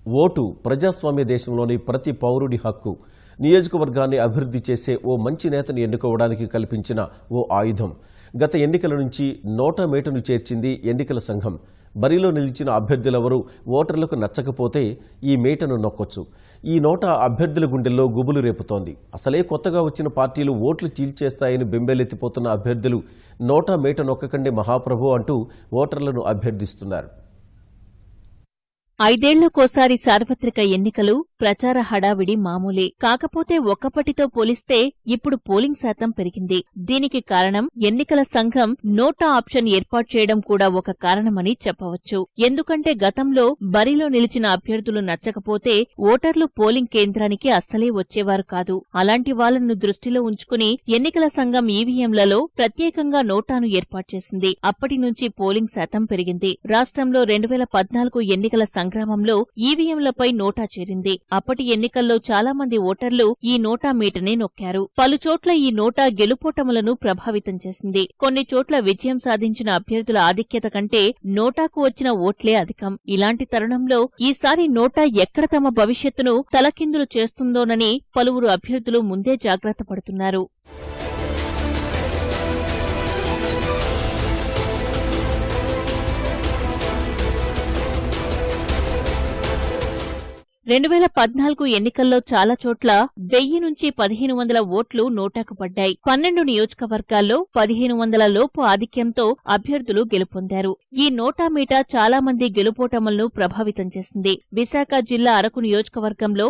Vote ప్రజాస్వామ్య దేశంలోని ప్రతి పౌరుడి హక్కు. నియోజకవర్గాన్ని అభివృద్ధి చేసే ఓ మంచి నేతను ఎన్నుకోవడానికి కల్పించిన ఓ ఆయుధం. గత ఎన్నికల నుంచి నోటా మేటను చేర్చింది ఎన్నికల సంఘం. బరిలో నిలిచిన అభ్యర్థులెవరూ ఓటర్లకు నచ్చకపోతే ఈ మేటను నొక్కొచ్చు. ఈ నోటా అభ్యర్థుల గుండెల్లో గుబులు రేపుతోంది. అసలే కొత్తగా వచ్చిన పార్టీలు ఓట్లు చీల్చేస్తాయని బెంబేలెత్తిపోతున్న అభ్యర్థులు నోటా మేట నొక్కకండి మహాప్రభు అంటూ ఓటర్లను అభ్యర్థిస్తున్నారు. 5 ఏళ్లకోసారి సార్వత్రిక ఎన్నికలు, ప్రచార హడావిడి మామూలే. కాకపోతే ఒక్కపటితో పోలిస్తే ఇప్పుడు పోలింగ్ శాతం పెరిగింది. దీనికి కారణం ఎన్నికల సంఘం నోటా ఆప్షన్ ఏర్పాటు చేయడం కూడా ఒక కారణమని చెప్పవచ్చు. ఎందుకంటే గతంలో బరిలో నిలిచిన అభ్యర్థులు నచ్చకపోతే ఓటర్లు పోలింగ్ కేంద్రానికి అస్సలే వచ్చేవారు కాదు. అలాంటి వాళ్లను దృష్టిలో ఉంచుకుని ఎన్నికల సంఘం ఈవీఎంలలో ప్రత్యేకంగా నోటాను ఏర్పాటు చేసింది. అప్పటి నుంచి పోలింగ్ శాతం పెరిగింది. రాష్ట్రంలో 2014 ఎన్నికల సంగ్రామంలో ఈవీఎంలపై నోటా చేరింది. అప్పటి ఎన్నికల్లో చాలా మంది ఓటర్లు ఈ నోటా మీటనే నొక్కారు. పలుచోట్ల ఈ నోటా గెలుపోటములను ప్రభావితం చేసింది. కొన్ని చోట్ల విజయం సాధించిన అభ్యర్థుల ఆధిక్యత కంటే నోటాకు వచ్చిన ఓట్లే అధికం. ఇలాంటి తరుణంలో ఈసారి నోటా ఎక్కడ తమ భవిష్యత్తును తలకిందులు చేస్తుందోనని పలువురు అభ్యర్థులు ముందే జాగ్రత్త పడుతున్నారు. 2014 ఎన్నికల్లో చాలా చోట్ల 1000 నుంచి 1500 ఓట్లు నోటాకు పడ్డాయి. 12 నియోజకవర్గాల్లో 1500 లోపు ఆధిక్యంతో అభ్యర్థులు గెలుపొందారు. ఈ నోటా మీట చాలా మంది గెలుపోటములను ప్రభావితం చేసింది. విశాఖ జిల్లా అరకు నియోజకవర్గంలో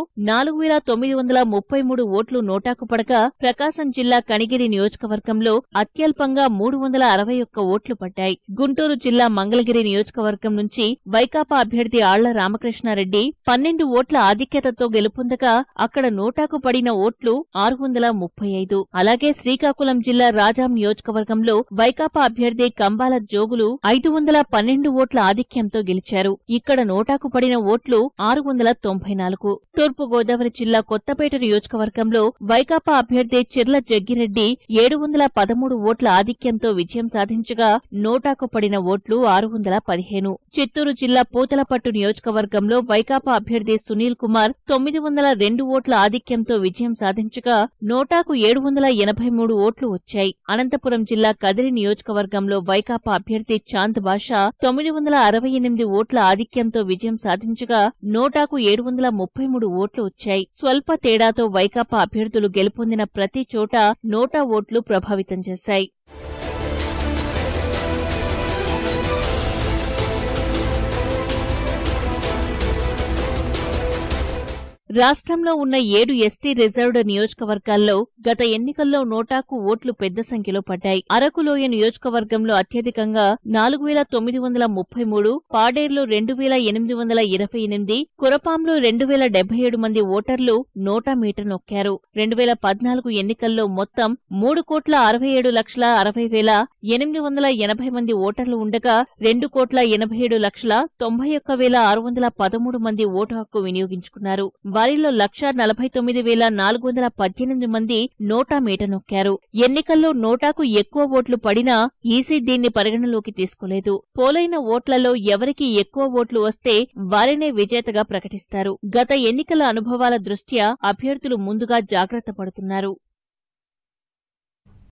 4933 ఓట్లు నోటాకు పడగా, ప్రకాశం జిల్లా కనిగిరి నియోజకవర్గంలో అత్యల్పంగా 361 ఓట్లు పడ్డాయి. గుంటూరు జిల్లా మంగళగిరి నియోజకవర్గం నుంచి వైకాపా అభ్యర్థి ఆళ్ల రామకృష్ణారెడ్డి 12 ఓట్ల ఆధిక్యతతో గెలుపొందగా అక్కడ నోటాకు పడిన ఓట్లు 635. అలాగే శ్రీకాకుళం జిల్లా రాజాం నియోజకవర్గంలో వైకాపా అభ్యర్థి కంబాల జోగులు 512 ఓట్ల ఆధిక్యంతో గెలిచారు. ఇక్కడ నోటాకు పడిన ఓట్లు 694. తూర్పుగోదావరి జిల్లా కొత్తపేట నియోజకవర్గంలో వైకాపా అభ్యర్థి చిర్ల జగ్గిరెడ్డి 713 ఓట్ల ఆధిక్యంతో విజయం సాధించగా నోటాకు పడిన ఓట్లు 615. చిత్తూరు జిల్లా పూతలపట్టు నియోజకవర్గంలో వైకాపా అభ్యర్థి సునీల్ కుమార్ 902 ఓట్ల ఆధిక్యంతో విజయం సాధించగా నోటాకు 783 ఓట్లు వచ్చాయి. అనంతపురం జిల్లా కదిరి నియోజకవర్గంలో వైకాపా అభ్యర్థి చాంద్ బాషా 968 ఓట్ల ఆధిక్యంతో విజయం సాధించగా నోటాకు 733 ఓట్లు వచ్చాయి. స్వల్ప తేడాతో వైకాపా అభ్యర్థులు గెలుపొందిన ప్రతి చోట నోటా ఓట్లు ప్రభావితం చేశాయి. రాష్ట్రంలో ఉన్న 7 ఎస్టీ రిజర్వ్డ్ నియోజకవర్గాల్లో గత ఎన్నికల్లో నోటాకు ఓట్లు పెద్ద సంఖ్యలో పడ్డాయి. అరకులోయ నియోజకవర్గంలో అత్యధికంగా 4933, పాడేరులో 2828, కురపాంలో 2077 మంది ఓటర్లు నోటా మీట నొక్కారు. 2014 ఎన్నికల్లో మొత్తం 3,67,60,880 మంది ఓటర్లు ఉండగా 2,87,91,613 మంది ఓటు హక్కు వినియోగించుకున్నారు. వారిలో 1,49,418 మంది నోటా మీట నొక్కారు. ఎన్నికల్లో నోటాకు ఎక్కువ ఓట్లు పడినా ఈసీ దీన్ని పరిగణలోకి తీసుకోలేదు. పోలైన ఓట్లలో ఎవరికి ఎక్కువ ఓట్లు వస్తే వారినే విజేతగా ప్రకటిస్తారు. గత ఎన్నికల అనుభవాల దృష్ట్యా అభ్యర్థులు ముందుగా జాగ్రత్త పడుతున్నారు.